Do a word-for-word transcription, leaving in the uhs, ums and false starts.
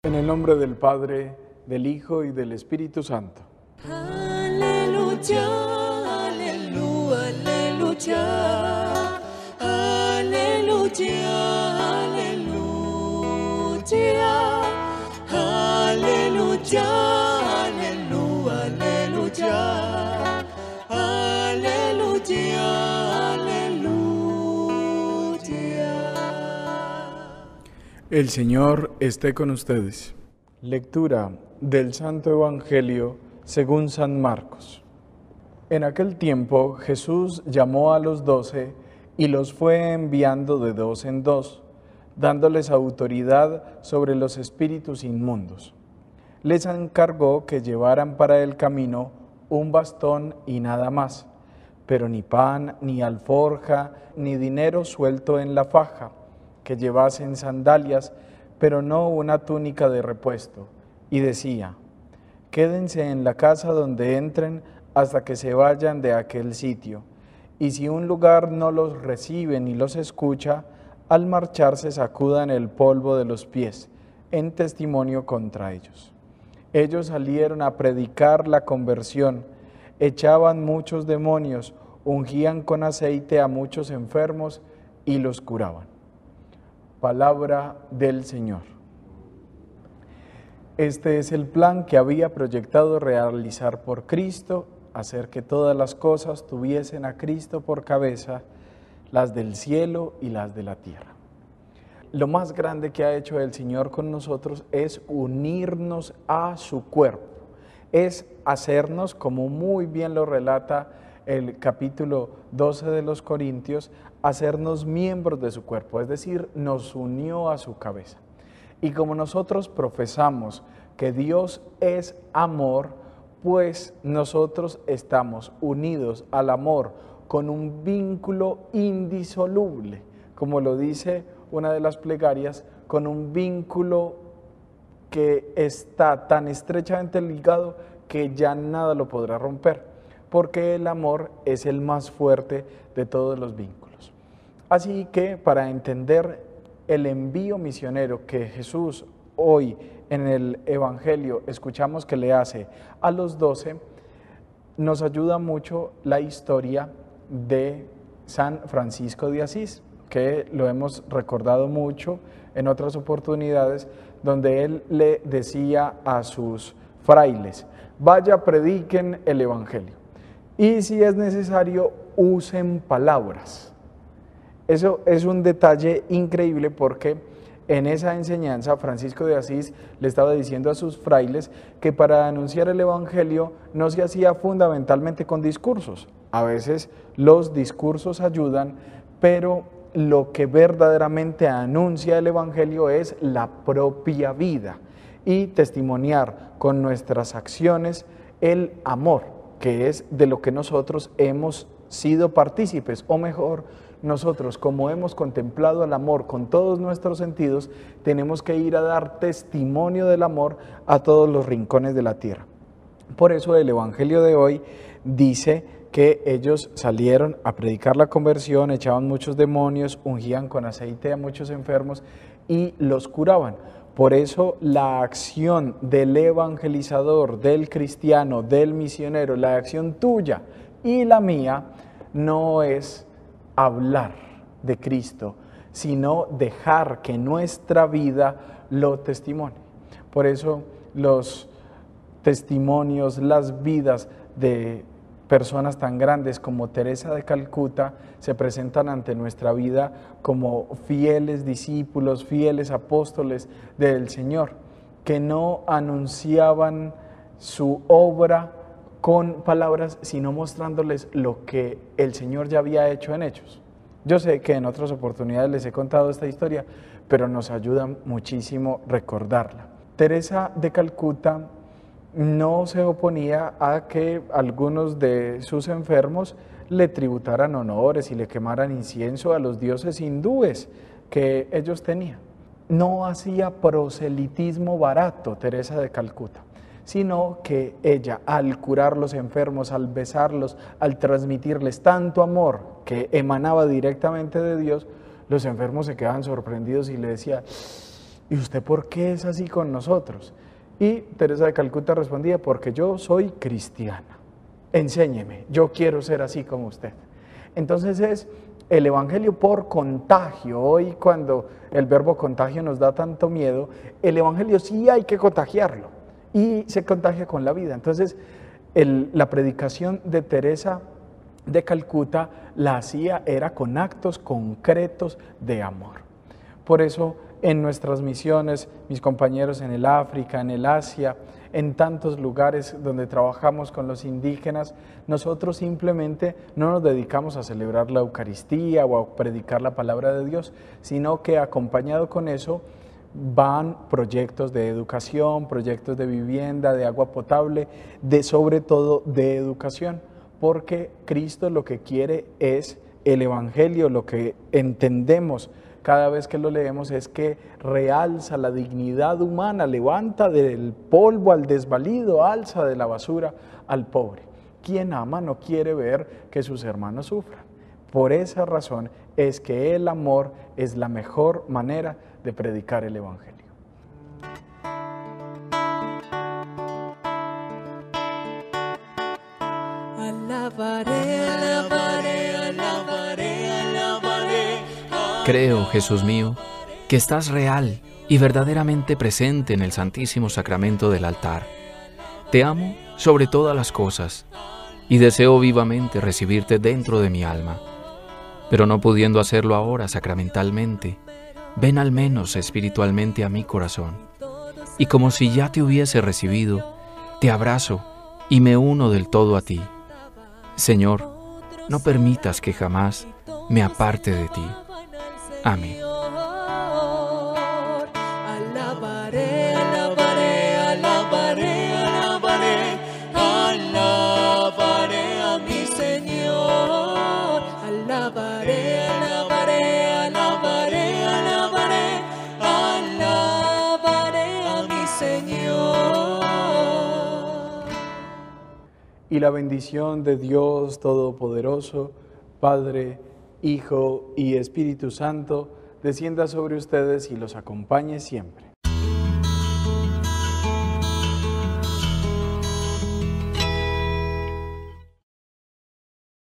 En el nombre del Padre, del Hijo y del Espíritu Santo. Aleluya, aleluya, aleluya, aleluya, aleluya, aleluya, aleluya, aleluya, aleluya. El Señor esté con ustedes. Lectura del Santo Evangelio según San Marcos. En aquel tiempo Jesús llamó a los doce y los fue enviando de dos en dos, dándoles autoridad sobre los espíritus inmundos. Les encargó que llevaran para el camino un bastón y nada más, pero ni pan, ni alforja, ni dinero suelto en la faja, que llevasen sandalias, pero no una túnica de repuesto. Y decía: quédense en la casa donde entren hasta que se vayan de aquel sitio. Y si un lugar no los recibe ni los escucha, al marcharse sacudan el polvo de los pies, en testimonio contra ellos. Ellos salieron a predicar la conversión, echaban muchos demonios, ungían con aceite a muchos enfermos y los curaban. Palabra del Señor. Este es el plan que había proyectado realizar por Cristo, hacer que todas las cosas tuviesen a Cristo por cabeza, las del cielo y las de la tierra. Lo más grande que ha hecho el Señor con nosotros es unirnos a su cuerpo, es hacernos, como muy bien lo relata el capítulo doce de los Corintios, hacernos miembros de su cuerpo, es decir, nos unió a su cabeza. Y como nosotros profesamos que Dios es amor, pues nosotros estamos unidos al amor con un vínculo indisoluble, como lo dice una de las plegarias, con un vínculo que está tan estrechamente ligado que ya nada lo podrá romper, porque el amor es el más fuerte de todos los vínculos. Así que para entender el envío misionero que Jesús hoy en el Evangelio escuchamos que le hace a los doce, nos ayuda mucho la historia de San Francisco de Asís, que lo hemos recordado mucho en otras oportunidades, donde él le decía a sus frailes: vaya, prediquen el Evangelio, y si es necesario, usen palabras. Eso es un detalle increíble, porque en esa enseñanza Francisco de Asís le estaba diciendo a sus frailes que para anunciar el Evangelio no se hacía fundamentalmente con discursos. A veces los discursos ayudan, pero lo que verdaderamente anuncia el Evangelio es la propia vida y testimoniar con nuestras acciones el amor, que es de lo que nosotros hemos sido partícipes, o mejor, nosotros, como hemos contemplado el amor con todos nuestros sentidos, tenemos que ir a dar testimonio del amor a todos los rincones de la tierra. Por eso el Evangelio de hoy dice que ellos salieron a predicar la conversión, echaban muchos demonios, ungían con aceite a muchos enfermos y los curaban. Por eso la acción del evangelizador, del cristiano, del misionero, la acción tuya y la mía, no es hablar de Cristo, sino dejar que nuestra vida lo testimonie. Por eso los testimonios, las vidas de personas tan grandes como Teresa de Calcuta se presentan ante nuestra vida como fieles discípulos, fieles apóstoles del Señor, que no anunciaban su obra con palabras, sino mostrándoles lo que el Señor ya había hecho en ellos. Yo sé que en otras oportunidades les he contado esta historia, pero nos ayuda muchísimo recordarla. Teresa de Calcuta no se oponía a que algunos de sus enfermos le tributaran honores y le quemaran incienso a los dioses hindúes que ellos tenían. No hacía proselitismo barato Teresa de Calcuta, sino que ella, al curar los enfermos, al besarlos, al transmitirles tanto amor que emanaba directamente de Dios, los enfermos se quedaban sorprendidos y le decían: ¿y usted por qué es así con nosotros? Y Teresa de Calcuta respondía, porque yo soy cristiana. Enséñeme, yo quiero ser así como usted. Entonces es el Evangelio por contagio. Hoy cuando el verbo contagio nos da tanto miedo, el Evangelio sí hay que contagiarlo y se contagia con la vida. Entonces el, la predicación de Teresa de Calcuta la hacía era con actos concretos de amor. Por eso en nuestras misiones, mis compañeros en el África, en el Asia, en tantos lugares donde trabajamos con los indígenas, nosotros simplemente no nos dedicamos a celebrar la Eucaristía o a predicar la palabra de Dios, sino que acompañado con eso van proyectos de educación, proyectos de vivienda, de agua potable, de sobre todo de educación, porque Cristo lo que quiere es el Evangelio, lo que entendemos cada vez que lo leemos es que realza la dignidad humana, levanta del polvo al desvalido, alza de la basura al pobre. Quien ama no quiere ver que sus hermanos sufran. Por esa razón es que el amor es la mejor manera de predicar el Evangelio. Alabaré, alabaré, alabaré, alabaré. Creo, Jesús mío, que estás real y verdaderamente presente en el Santísimo Sacramento del altar. Te amo sobre todas las cosas y deseo vivamente recibirte dentro de mi alma. Pero no pudiendo hacerlo ahora sacramentalmente, ven al menos espiritualmente a mi corazón. Y como si ya te hubiese recibido, te abrazo y me uno del todo a ti. Señor, no permitas que jamás me aparte de ti. Amén. Alabaré, alabaré, alabaré, alabaré, alabaré a mi Señor. Alabaré, alabaré, alabaré, alabaré, alabaré a mi Señor. Y la bendición de Dios Todopoderoso, Padre, Hijo y Espíritu Santo, descienda sobre ustedes y los acompañe siempre.